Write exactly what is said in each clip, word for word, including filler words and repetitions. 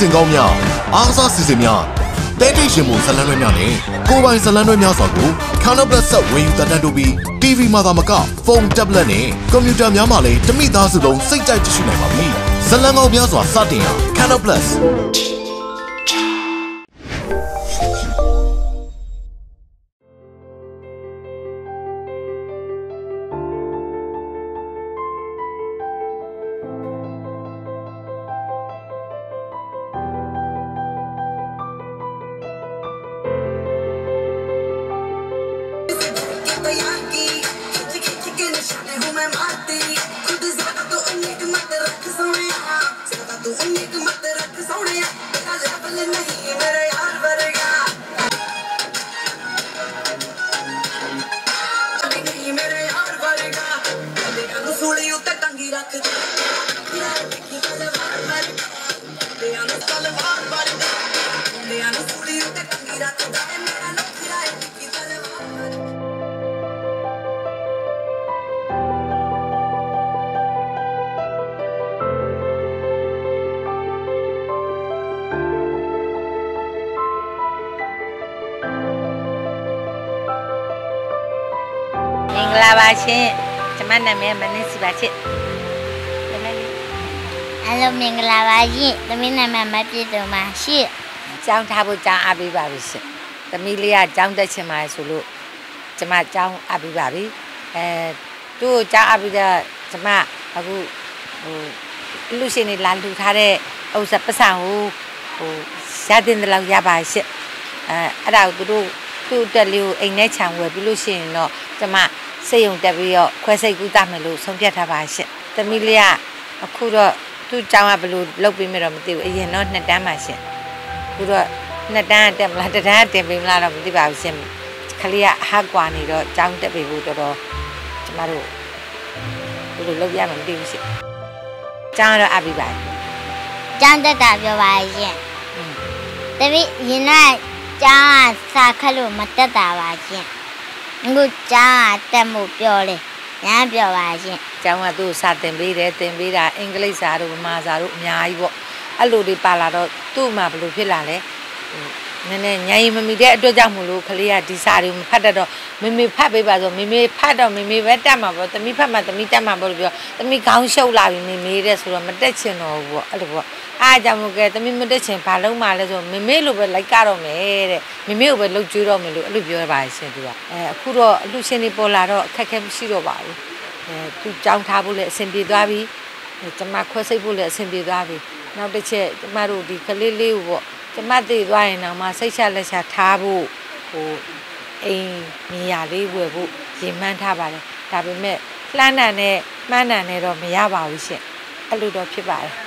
င်ကောင်းများအားစားစီစဉ်များတဲတိတ်ရှင်မှုဇလန်းတွဲများနဲ့ကိုပိုင်ဇလန်းတွဲများစွာကို Canal Plus ဆက်ဝယ်ယူတန်တို့ပြီး တီဗီ မှာသာမကဖုန်း tablet နဲ့ကွန်ပျူတာများမှာလည်းတမိသားစုလုံးစိတ်ကြိုက်ကြည့်ရှုနိုင်ပါပြီဇလန်းကောင်းများစွာစတင်ရ Canal Plus လာပါရှင်ကျမနာမည်မနစ်စီပါချစ်အားလုံးမင်္ဂလာပါရှင်သမီးနာမည်မပြည့်စုံပါရှင့်ကျောင်းထားဖို့ကျောင်းအားပေးပါပြီရှင်သမီးလေးကကျောင်းတက်ချင်ပါဆိုလို့ကျမကျောင်းအားပေးပါပြီအဲသူ့ကျောင်းအားပေးတဲ့ကျမအခုဟိုလူရှင်တွေလာလူထားတဲ့ဥစ္စာပတ်စံကိုဟိုရတဲ့လောက်ရပါရှင့်အဲအဲ့ဒါကိုသူတို့သူ့တက်လေးကိုအိမ်ထဲခြံဝယ်ပြီးလို့ရှိရင်တော့ကျမစေယုံတက်ပြီးတော့ခွဲစိတ်ကူးသားမယ်လို့ဆုံးဖြတ်ထားပါရှင့်။သမီးလေးကအခုတော့သူ့ကျောင်းကဘယ်လိုလုပ်ပြီးမှတော့မသိဘူး။အရင်တော့နှစ်တန်းပါရှင့်။အခုတော့နှစ်တန်းတက်မလားတစ်တန်းတင်ပြီးမလားတော့မသိပါဘူးရှင့်။ခလေးကဟာကွာနေတော့ကျောင်းတက်ပြီးဖို့တော်တော်ကျမတို့ဘယ်လိုလုပ်ရမှမသိဘူးရှင့်။ကျောင်းတော့အပ်ပြီးပါ။ကျောင်းတက်တာပြောပါရှင်။တပည့်ရင်တော့ကျောင်းကစာခက်လို့မတက်တာပါရှင်။အခုကျောင်းကတက်မှုပြောလေညာပြောပါရှင်ကျောင်းကသူ့စာသင်ပေးတယ်သင်ပေးတာအင်္ဂလိပ်စာတို့ဗမာစာတို့အများကြီးပေါ့အဲ့လိုတွေပါလာတော့သူ့မှာဘယ်လိုဖြစ်လာလဲနည်းနည်းညာရင်မမီတဲ့အတွက်ကြောင့်မလို့ခလေးကဒီစာတွေမဖတ်တတ်တော့မေမေဖတ်ပေးပါဆိုမေမေဖတ်တော့မေမေပဲတက်မှာပေါ့သမီးဖတ်မှာသမီးတက်မှာပေါ့လို့ပြောသမီးခေါင်းရှုပ်လာပြီမေမေတဲ့ဆိုတော့မတက်ချင်တော့ဘူးပေါ့အဲ့လိုပေါ့အားကြောင့်မို့ကဲသမီးမတက်ချင်ဘာလုံးမှလဲဆိုမေမေလိုပဲလိုက်ကတော့မယ်တဲ့မေမေကိုပဲလှုပ်ကြွေးတော့မယ်လို့အဲ့လိုပြောပါရှင်သူကအဲအခုတော့အလှရှင်တွေပေါ်လာတော့အခက်အခဲမရှိတော့ပါဘူးအဲသူကြောင်းထားဖို့လည်းအဆင်ပြေသွားပြီကျမခွဲစိတ်ဖို့လည်းအဆင်ပြေသွားပြီနောက်တစ်ချက်ကျမတို့ဒီကလေးလေးကိုပေါ့ကျမသိသွားရင်တော့မှစိတ်ချလက်ချထားဖို့ဟိုအိမ်နေရာလေးဝယ်ဖို့ရင်မှန်းထားပါတယ်ဒါပေမဲ့လှမ်းတာနဲ့မှန်းတာနဲ့တော့မရပါဘူးရှင်အဲ့လိုတော့ဖြစ်ပါတယ်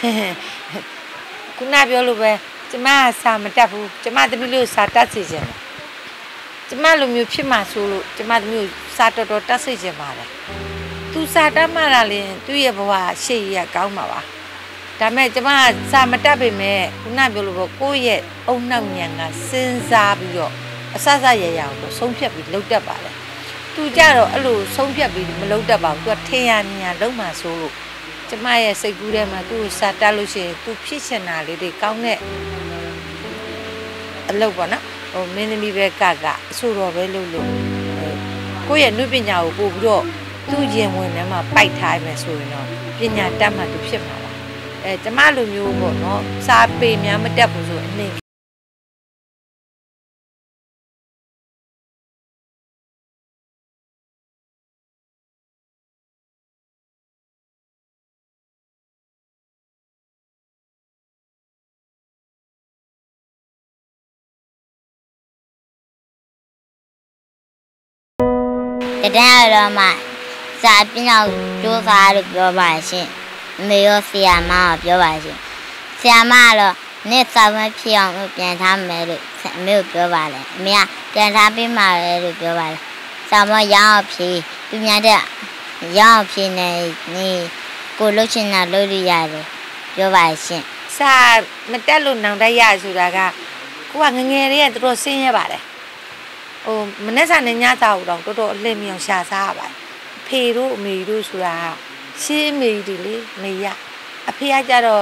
ခုနပြောလို့ပဲကျမစာမတက်ဘူးကျမသမီးလေးကိုစာတက်စေချင်တယ်ကျမလိုမျိုးဖြစ်မှဆိုလို့ကျမသမီးကိုစာတော်တော်တက်စေချင်ပါတယ်သူစာတက်မှလာရင်သူ့ရဲ့ဘဝရှေ့ရကောင်းမှာပါဒါမဲ့ကျမစာမတက်ပေမဲ့ခုနပြောလို့ပေါ့ကိုယ့်ရဲ့အုံနောက်ညံကစဉ်းစားပြီးတော့အဆဆရရအောင်လို့ဆုံးဖြတ်ပြီးလှုပ်တတ်ပါတယ်သူကြတော့အဲ့လိုဆုံးဖြတ်ပြီးမလှုပ်တတ်ပါဘူးသူကထင်ရညာလုံးမှဆိုလို့ကျမရဲ့စိတ်ကူးထဲမှာသူ့ကိုစာတက်လို့ရှိရင်သူဖြစ်ချင်တာလေးတွေကောင်းတဲ့အလုပ်ပေါ့နော်ဟိုမင်းသမီးပဲကကအဆိုတော်ပဲလုပ်လို့ကိုယ့်ရဲ့နုပညာကိုပို့ပြီးတော့သူ့ရင်ဝင်ထဲမှာပိုက်ထားမယ်ဆိုရင်တော့ပညာတတ်မှသူဖြစ်မှာပါအဲကျမလိုမျိုးပေါ့နော်စာပေများမတက်ဘူးဆိုအနေတန်းတော့မှစာပြင်းအောင်ကြိုးစားလို့ပြောပါရှင်မေရောဆရာမကပြောပါရှင်ဆရာမကတော့နေ့စာမဖြစ်အောင်ပြန်ထားမယ်လို့အမေကိုပြောပါလေအမေကပြန်ထားပေးမှာလေလို့ပြောပါလေစာမရအောင်ဖြေသူများတဲ့ရအောင်ဖြေနေနေကိုလှုပ်ချင်တာလှုပ်လို့ရတယ်ပြောပါရှင်စာမတက်လို့နောင်တရဆိုတာကကိုကငငယ်လေးကတော်တော်ဆင်းရဲပါတယ်ဟိုမနေ့ကနဲ့ညစာတော့တော်တော်အလင်းမြောင်ရှာစားရပါတယ်ဖေတို့အမေတို့ဆိုတာရှင်းမေဒီလေမေရအဖေကကြတော့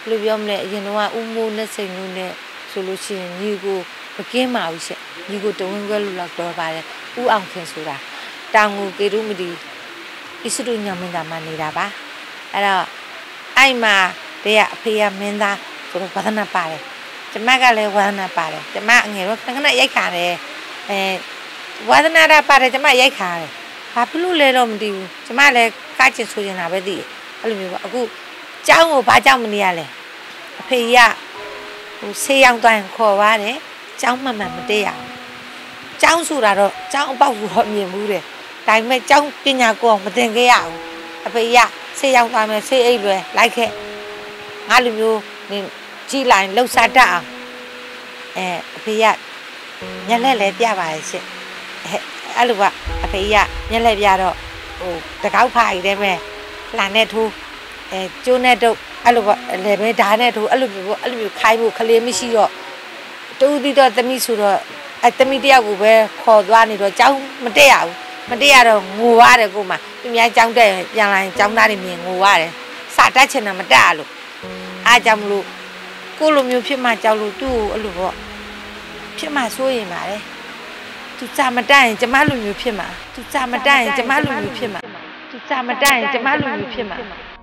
လူပြောမလဲအရင်တော့ဥမိုးနဲ့စိန်လို့နဲ့ဆိုလို့ရှိရင်ညီကိုမကင်းပါဘူးရှင့်ညီကိုတဝင်းခွဲလူလောက်တော့ပါတယ်ဥအောင်ခင်ဆိုတာတောင်ကိုကေရုမတီဣစရုညမင်းသားမနေတာပါအဲ့တော့အဲ့မှာတည်းကအဖေကမင်းသားဆိုတော့ဝါသနာပါတယ်ကျမကလည်းဝါသနာပါတယ်ကျမအငယ်တော့ခဏခဏရိုက်ခါတယ်အဲဝါသနာတာပါတယ်ကျမရိုက်ခါတယ်ဘာဖြစ်လို့လဲတော့မသိဘူးကျမလည်းကားချင်ဆိုနေတာပဲသိအဲ့လိုမျိုးပေါ့အခုကျောင်းကိုဘာကြောင့်မနေရလဲအဖေကဟိုဆေးရောင်သွားရင်ခေါ်ပါတယ်ကျောင်းမှန်မှန်မတည့်ရအောင်ကျောင်းဆိုတာတော့ကျောင်းအပေါက်ကိုတော့မြင်ဘူးတဲ့ဒါပေမဲ့ကျောင်းပညာကိုအောင်မသင်ခဲ့ရအောင်အဖေကဆေးရောင်သွားမယ်ဆေးအိတ်လွယ်လိုက်ခဲ့ငါလူမျိုးနေကြီးလိုက်လှုပ်ရှားတတ်အောင်အဲအဖေကညက်လက်လဲပြပါရဲ့ရှင့်အဲအဲ့လိုကအဖေကညက်လက်ပြတော့ဟိုတကောက်ဖာကြီးတဲ့မဲ့လှန်နဲ့ထိုးအဲကျိုးနဲ့တော့အဲ့လိုပေါ့လေပဲဓာတ်နဲ့ထိုးအဲ့လိုမျိုးပေါ့အဲ့လိုမျိုးခိုင်းဖို့ခလေးမရှိတော့တူးပြီးတော့တမိဆိုတော့အဲတမိတယောက်ကိုပဲခေါ်သွားနေတော့ကျောင်းမတက်ရဘူးမတက်ရတော့ငိုရတယ်ကိုမှသူများကျောင်းတက်ပြန်လာရင်ကျောင်းသားတွေမြင်ငိုရတယ်စာတတ်ချင်တာမတတ်လို့အားကြောင့်မလို့ကိုလိုမျိုးဖြစ်မှကြောက်လို့သူ့ကိုအဲ့လိုပေါ့ဖြစ်မှစိုးရင်ပါလေသူစာမတတ်ရင်ကျမလိုမျိုးဖြစ်မှာသူစာမတတ်ရင်ကျမလိုမျိုးဖြစ်မှာသူစာမတတ်ရင်ကျမလိုမျိုးဖြစ်မှာ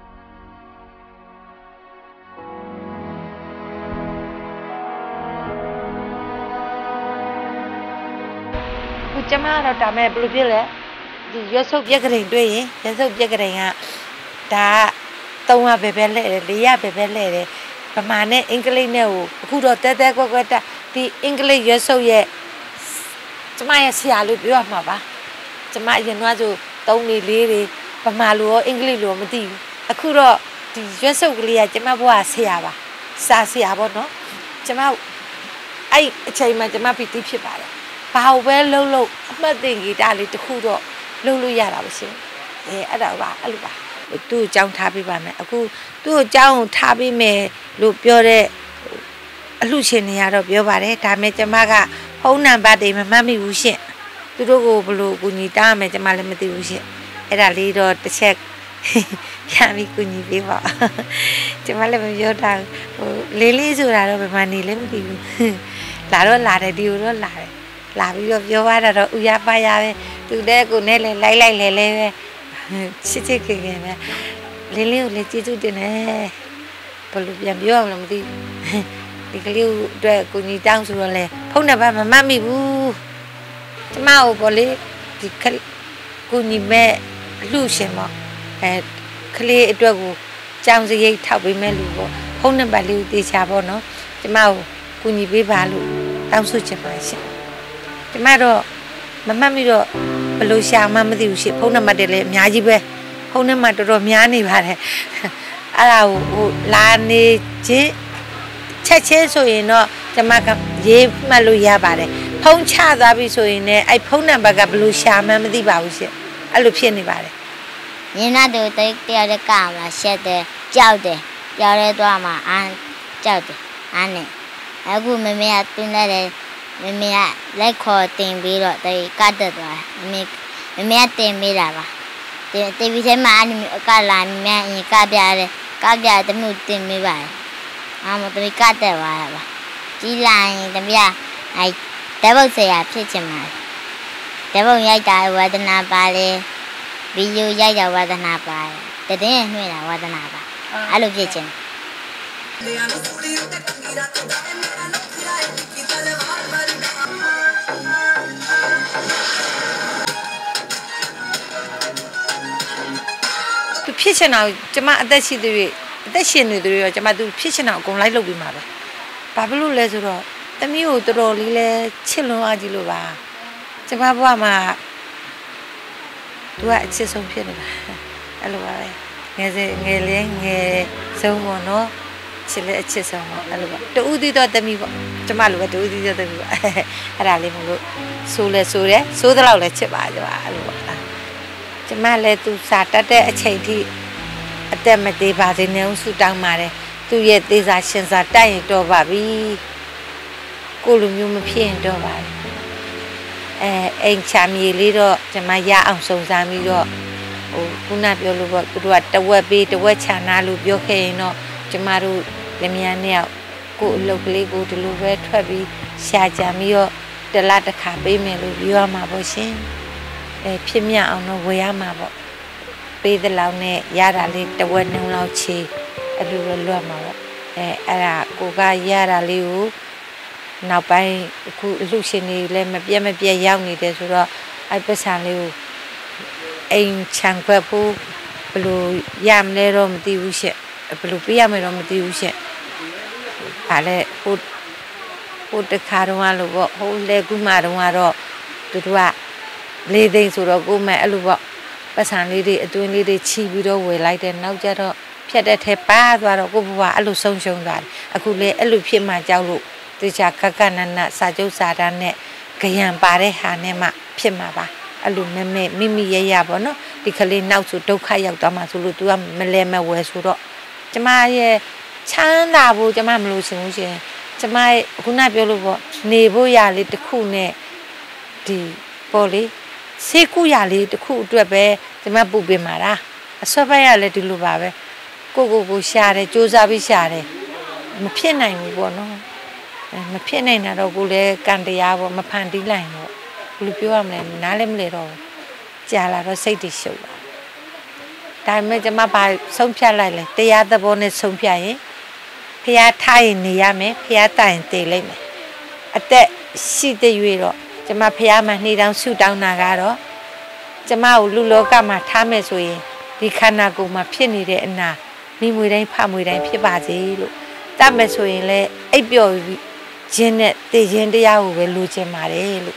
ခုကျမတော့ဒါမဲ့ဘယ်လိုဖြစ်လဲဒီရွက်ဆုပ်ပြက်ကလေးတွေ့ရင်ရွက်ဆုပ်ပြက်ကလေးကဒါသုံးရပဲပဲလဲတယ်လေးရပဲပဲလဲတယ်ဗမာနဲ့အင်္ဂလိပ်နဲ့ကိုအခုတော့တဲတဲကွက်ကွက်တက်ဒီအင်္ဂလိပ်ရွက်ဆုပ်ရဲ့ကျမရဲ့ဆရာလို့ပြောရမှာပါကျမအရင်ကဆိုသုံးနေလေးတွေဗမာလိုရောအင်္ဂလိပ်လိုရောမသိဘူးအခုတော့ဒီရွက်ဆုပ်ကလေးကကျမဘွားဆရာပါစာဆရာပေါ့နော်ကျမအဲ့အချိန်မှာကျမပီတိဖြစ်ပါတယ်ဘာလို့ပဲလှုပ်လှုပ်အမှတ်တင်ဂီတလေးတစ်ခုတော့လှုပ်လို့ရတာပါရှင်အဲအဲ့ဒါပါအဲ့လိုပါသူ့အကြောင်းထားပေးပါမယ်အခုသူ့အကြောင်းထားပေးမယ်လို့ပြောတဲ့အလှရှင်တွေကတော့ပြောပါတယ်ဒါမဲ့ကျမကဖုန်းနံပါတ်တွေမမှတ်မိဘူးရှင်သူတို့ကိုဘလို့ကူညီတားမယ်ကျမလည်းမသိဘူးရှင်အဲ့ဒါလေးတော့တစ်ချက်ရပြီကူညီပေးပါကျမလည်းမပြောတာဟိုလေးလေးဆိုတာတော့ဘယ်မှနေလည်းမသိဘူးလာတော့လာတယ်ဒီလိုတော့လာတယ်လာပြီးတော့ပြောရတာတော့ဥရပါရပဲသူတဲ့ကိုနဲ့လဲလိုက်လိုက်လဲလဲပဲချစ်ချစ်ခင်ခင်ပဲလေးလေးကိုလည်းကျေးဇူးတင်တယ်ဘယ်လိုပြန်ပြောအောင်လဲမသိဒီကလေးအတွက်ကိုညီတောင်းဆိုတော့လဲဖုန်းနံပါတ်မမှတ်မိဘူးကျမကိုပေါ့လေဒီကိုညီမဲ့လူရှင်ပေါ့အဲကလေးအတွက်ကိုကြောင်စရိတ်ထောက်ပေးမဲ့လူပေါ့ဖုန်းနံပါတ်လေးကိုတေချာပေါ့နော်ကျမကိုကိုညီပေးပါလို့တောင်းဆိုချင်ပါရှင်ကျမတော့မမှတ်မိတော့ဘယ်လိုရှာမှမသိဘူးရှင်ဖုန်းနံပါတ်တွေလည်းအများကြီးပဲဖုန်းနံပါတ်တော်တော်များနေပါတယ်အဲ့ဒါကိုဟိုလာနေချင်းချက်ချင်းဆိုရင်တော့ကျမကရေးမှတ်လို့ရပါတယ်ဖုန်းချသွားပြီဆိုရင်လည်းအဲ့ဖုန်းနံပါတ်ကဘယ်လိုရှာမှမသိပါဘူးရှင်အဲ့လိုဖြစ်နေပါတယ်ညနာတို့တိတ်တရားကမှာရှက်တယ်ကြောက်တယ်ကြောက်ရဲသွားမှာအားကြောက်တယ်အားနဲ့အခုမမေကတွန်းတယ်မမေကလက်ခေါ်တင်ပြီးတော့တိတ်ကတ်တက်သွားမမေမမေကတင်ပေးတာပါတင်တီဗီထဲမှာအကလာမြန်းရင်ကပြတယ်ကပြတမှုတင်ပေးပါတယ်အားမတိတ်ကတ်တက်သွားတာပါကြီးလိုက်တမရအဲတပုတ်ဆရာဖြစ်ချင်ပါတယ်တပုတ်ရိုက်တာဝါဒနာပါလေဗီဒီယိုရိုက်တာဝါဒနာပါတယ်တည်င်းနှွှဲတာဝါဒနာပါအဲ့လိုဖြစ်ချင်သူဖြစ်ချင်တာကျမအသက်ရှိသူတွေအသက်ရှင်နေသူတွေရောကျမသူဖြစ်ချင်တာအကုန်လိုက်လုပ်ပြီးမှာပဲဘာဖြစ်လို့လဲဆိုတော့တမီးကိုတော်တော်လေးလဲချစ်လွန်အားကြီးလို့ပါကျမဘဝမှာသူကအချစ်ဆုံးဖြစ်နေတာအဲ့လိုပါပဲငယ်စငယ်လေးငယ်ဆုံးပေါ့နော်ချစ်လဲအချစ်ဆုံးပေါ့အဲ့လိုပါတူဦးသီးတော့တမီးပေါ့ကျမလိုပဲတူဦးသီးတော့တမီးပေါ့အဲ့ဒါလေးမလို့ဆိုလဲဆိုတယ်ဆိုးတော့လဲချစ်ပါကြပါအဲ့လိုပါကျမလည်းသူစာတတ်တဲ့အချိန်ထိအသက်မသေးပါစေနဲ့ဆူတောင်းပါတယ်သူရဲ့သေးစာရှင်စာတိုက်ရင်တော့ပါပြီကိုလိုမျိုးမဖြစ်ရင်တော့ပါအဲအိမ်ချမြေလေးတော့ကျမရအောင်စုံစမ်းပြီးတော့ဟိုခုနပြောလို့ပေါ့သူတို့ကတဝက်ပေးတဝက်ချာနာလို့ပြောခဲ့ရင်တော့ကျမတို့ဒလျင်နဲ့ကိုအလုပ်ကလေးကိုဒီလိုပဲထွက်ပြီးရှာကြပြီးတော့တလားတစ်ခါပေးမယ်လို့ပြောရမှာပေါ့ရှင်အဲဖြစ်မြအောင်တော့ဝယ်ရမှာပေါ့ပေးတဲ့လောက်နဲ့ရတာလေးတဝက်နှုံလောက်ချေအဲ့လိုလွတ်မှာပေါ့အဲအဲ့ဒါကိုကရတာလေးကိုနောက်ပိုင်းအခုအလှရှင်တွေလည်းမပြတ်မပြတ်ရောက်နေတယ်ဆိုတော့အဲ့ပတ်စံလေးကိုအိမ်ချံခွက်ဖို့ဘယ်လိုရမလဲတော့မသိဘူးရှင့်ဘယ်လိုပြရမလဲတော့မသိဘူးရှင့်ဒါလည်းဟိုဟိုတခါတော့လို့ပေါ့ဟိုလေကူမှတော့ကတော့သူတို့ကလေးသိန်းဆိုတော့ကိုမဲ့အဲ့လိုပေါ့ပတ်စံလေးတွေအတွင်းလေးတွေချီပြီးတော့ဝယ်လိုက်တယ်နောက်ကျတော့ဖြတ်တဲ့ထဲပါသွားတော့ကိုဘွားအဲ့လိုဆုံးရှုံးသွားတယ်အခုလေအဲ့လိုဖြစ်မှကြောက်လို့တေချာကကနနစာကျုပ်စာတန်းနဲ့ကြံပါတဲ့ဟာနဲ့မှဖြစ်မှာပါအဲ့လိုမဲမဲမိမိရရပေါ့နော်ဒီကလေးနောက်ဆိုဒုက္ခရောက်သွားမှဆိုလို့ तू ကမလဲမဝဲဆိုတော့ကျမရဲ့ချမ်းသာဖို့ကျမမလို့ရှင်ဘူးရှင်ကျမရဲ့ခုနပြောလို့ပေါ့နေဖို့ရလေးတစ်ခုနဲ့ဒီပေါ့လေစေကူရလေးတစ်ခုအတွက်ပဲကျမပူပင်มาတာအဆွဲပိုင်းရလဲဒီလိုပါပဲကိုကိုကိုရှာတယ်စူးစမ်းပြီးရှာတယ်မဖြစ်နိုင်ဘူးပေါ့နော်မဖြစ်နိုင်တာတော့ကိုလည်းကံတရားပေါ့မဖန်တီးလိုက်တော့ဘယ်လိုပြောရမလဲနားလည်းမလဲတော့ကြာလာတော့စိတ်တွေရှုပ်လာဒါပေမဲ့ကျမဘာဆုံးဖြတ်လိုက်လဲတရားသဘောနဲ့ဆုံးဖြတ်ရင်ဖះထားရင်နေရမယ်ဖះတိုင်တည်လိုက်မယ်အသက်ရှိတဲ့ရွေတော့ကျမဖះမှာနှီးတောင်းဆူတောင်းတာကတော့ကျမကိုလူလောကမှာထားမယ်ဆိုရင်ဒီခန္ဓာကိုယ်မှာဖြစ်နေတဲ့အနာမိမွေတိုင်းဖမွေတိုင်းဖြစ်ပါစေလို့တတ်မယ်ဆိုရင်လည်းအိပ်ပျော်ခြင်းနဲ့တည်ခြင်းတရားကိုပဲလိုချင်ပါတယ်လို့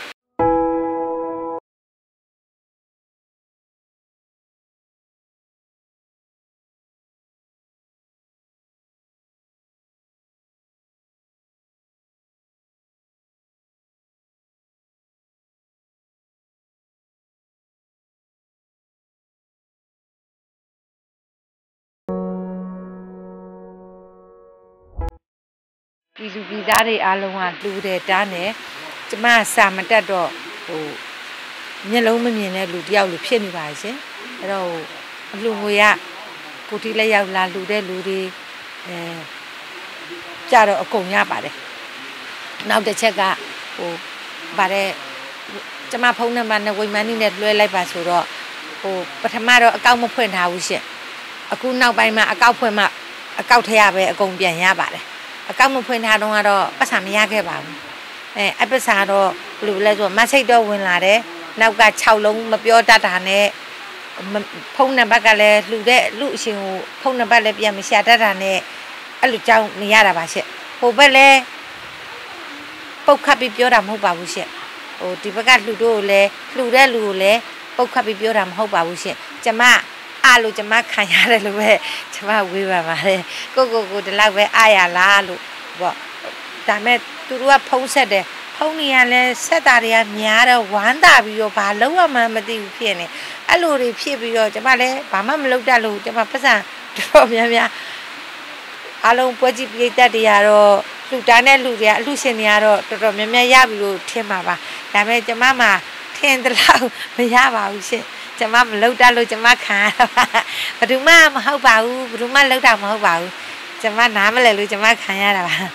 ပြည်သူပြည်သားတွေအားလုံးကလူတဲ့တားနဲ့ကျမစာမတက်တော့ဟိုမျက်လုံးမမြင်တဲ့လူတယောက်လူဖြစ်နေပါရှင်အဲ့တော့အလူငွေကကိုတိလက်ရောက်လာလူတဲ့လူတွေအဲကြတော့အကုန်ရပါတယ်နောက်တစ်ချက်ကဟိုဗါတဲ့ကျမဖုန်းနံပါတ်နဲ့ဝိမန်းနီနဲ့လွှဲလိုက်ပါဆိုတော့ဟိုပထမတော့အကောင့်မဖွင့်ထားဘူးရှင်အခုနောက်ပိုင်းမှာအကောင့်ဖွင့်မှအကောင့်ထဲရပဲအကုန်ပြန်ရပါတယ်အကောင့်မဖွင့်ထားတော့ကတော့ပတ်စံမရခဲ့ပါဘူးအဲအပတ်စာတော့ဘယ်လိုလဲဆိုမဆိတ်တော့ဝင်လာတယ်နောက်က၆လုံးမပြောတတ်တာနဲ့ဖုန်းနံပါတ်ကလည်းလှူတဲ့လူအရှင်ကိုဖုန်းနံပါတ်လည်းပြန်မရှာတတ်တာနဲ့အဲ့လိုကြောင်းမရတာပါရှင့်ဟိုဘက်လည်းပုတ်ခတ်ပြီးပြောတာမဟုတ်ပါဘူးရှင့်ဟိုဒီဘက်ကလှူတို့ကိုလည်းလှူတဲ့လူကိုလည်းပုတ်ခတ်ပြီးပြောတာမဟုတ်ပါဘူးရှင့်ကျမအားလို့ကျမခံရတယ်လို့ပဲကျမဝေးပါပါတယ်ကိုကိုကိုဒီလောက်ပဲအားရလားလို့ပေါ့ဒါမဲ့သူတို့ကဖုံးဆက်တယ်ဖုံးနေရလဲဆက်တာတွေကများတော့ဝမ်းသာပြီးတော့ဘာလုံးဝမှမသိဘူးဖြစ်နေအဲ့လိုတွေဖြစ်ပြီးတော့ကျမလည်းဘာမှမလုပ်တတ်လို့ကျမပတ်စံတော်များများအားလုံးပွဲကြည့်ပြိတ္တတွေကတော့လူတားနဲ့လူတွေကအလှရှင်တွေကတော့တော်တော်များများရပြီလို့ထင်ပါပါဒါပေမဲ့ကျမမှထင်တယ်လို့မရပါဘူးရှင်ကျမမလုပ်တတ်လို့ကျမခံရတာပါဘယ်သူမှမဟုတ်ပါဘူးဘယ်သူမှလုပ်တာမဟုတ်ပါဘူးကျမနားမလဲလို့ကျမခံရတာပါ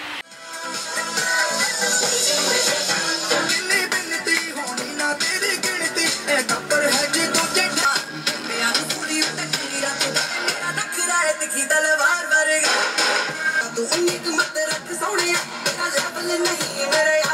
तू उम्मीद मत रख सोनिया तेरा लेवल नहीं मेरे